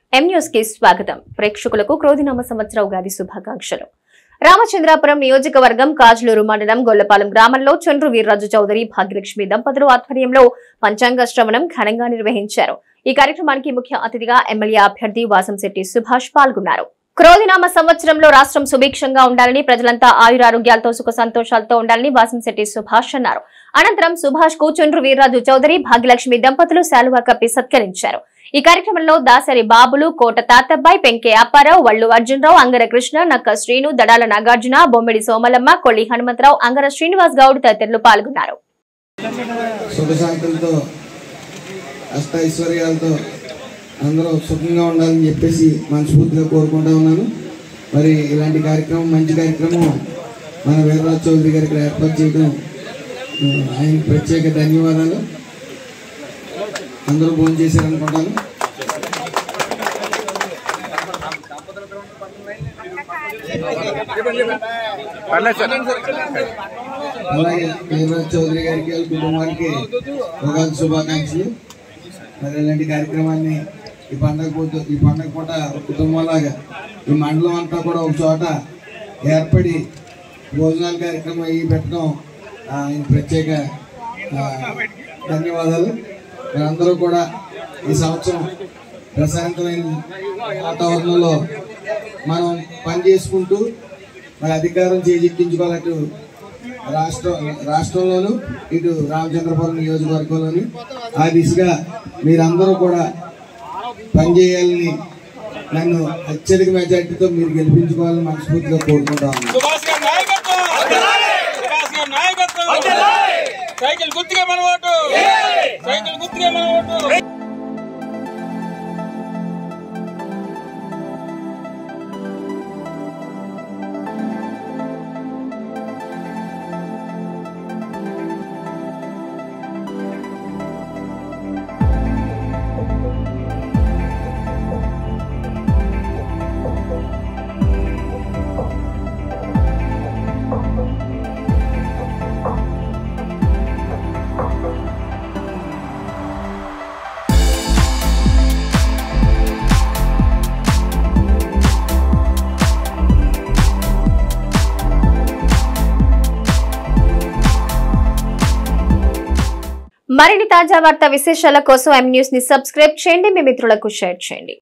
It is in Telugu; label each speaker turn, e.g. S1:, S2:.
S1: ఎం న్యూస్ కి స్వాగతం. ప్రేక్షకులకు క్రోధినామ సంవత్సర ఉగాది శుభాకాంక్షలు. రామచంద్రాపురం నియోజకవర్గం కాజులూరు మండలం గొల్లపాలెం గ్రామంలో చంద్రు వీర్రాజు చౌదరి భాగ్యలక్ష్మి దంపతులు ఆధ్వర్యంలో పంచాంగ శ్రవణం ఘనంగా నిర్వహించారు. ఈ కార్యక్రమానికి ముఖ్య అతిథిగా ఎమ్మెల్యే అభ్యర్థి వాసంశెట్టి సుభాష్ పాల్గొన్నారు. క్రోధినామ సంవత్సరంలో రాష్ట్రం సుభిక్షంగా ఉండాలని, ప్రజలంతా ఆయురారోగ్యాలతో సుఖ సంతోషాలతో ఉండాలని వాసంశెట్టి సుభాష్ అన్నారు. అనంతరం సుభాష్ కు చంద్రు వీర్రాజు చౌదరి భాగ్యలక్ష్మి దంపతులు శాలువా కప్పి సత్కరించారు. ఈ కార్యక్రమంలో దాసరి బాబులు, కోట తాతబ్బాయి, పెంకే అప్పారావు, వల్లు అర్జునరావు, అంగర కృష్ణ, నక్క శ్రీను, దడాల నాగార్జున, బొమ్మిడి సోమలమ్మ, కొల్లి హనుమంతరావు, అంగర శ్రీనివాస్ గౌడ్ తదితరులు పాల్గొన్నారు.
S2: అందరూ సుఖంగా ఉండాలని చెప్పేసి మనస్ఫూర్తిగా కోరుకుంటా ఉన్నాను. మరి ఇలాంటి కార్యక్రమం, మంచి కార్యక్రమం మన వీర్రాజు చౌదరి గారికి ఏర్పాటు చేయడం ఆయనకు ప్రత్యేక ధన్యవాదాలు. అందరూ భోజనం చేశారనుకుంటాను. అలాగే వీర్రాజు చౌదరి గారికి కుటుంబానికి ఉగాది శుభాకాంక్షలు. మరి ఇలాంటి కార్యక్రమాన్ని ఈ పండగ పూట కుటుంబంలాగా ఈ మండలం అంతా కూడా ఒక చోట ఏర్పడి భోజనాల కార్యక్రమం అవి పెట్టడం ఆయన ప్రత్యేక ధన్యవాదాలు. అందరూ కూడా ఈ సంవత్సరం ప్రశాంతమైన వాతావరణంలో మనం పనిచేసుకుంటూ మరి అధికారం చేజిక్కించుకోవాలట్టు రాష్ట్రంలోను ఇటు రామచంద్రపురం నియోజకవర్గంలోని ఆ దిశగా మీరందరూ కూడా పనిచేయాలని, నన్ను అత్యధిక మెజార్టీతో మీరు గెలిపించుకోవాలని మనస్ఫూర్తిగా కోరుకుంటా ఉన్నాను.
S1: మరిన్ని తాజా వార్తా విశేషాల కోసం ఎం న్యూస్ ని సబ్స్క్రైబ్ చేయండి, మీ మిత్రులకు షేర్ చేయండి.